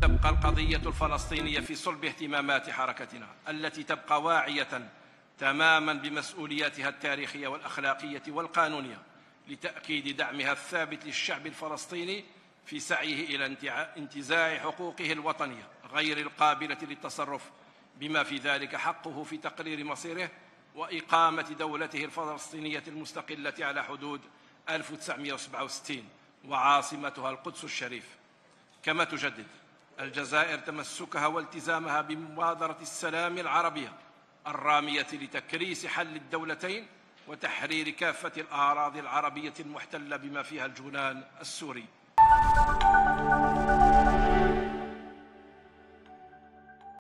تبقى القضية الفلسطينية في صلب اهتمامات حركتنا التي تبقى واعية تماماً بمسؤولياتها التاريخية والأخلاقية والقانونية لتأكيد دعمها الثابت للشعب الفلسطيني في سعيه إلى انتزاع حقوقه الوطنية غير القابلة للتصرف، بما في ذلك حقه في تقرير مصيره وإقامة دولته الفلسطينية المستقلة على حدود 1967 وعاصمتها القدس الشريف. كما تجدد الجزائر تمسكها والتزامها بمبادرة السلام العربية الرامية لتكريس حل الدولتين وتحرير كافة الأراضي العربية المحتلة بما فيها الجولان السوري.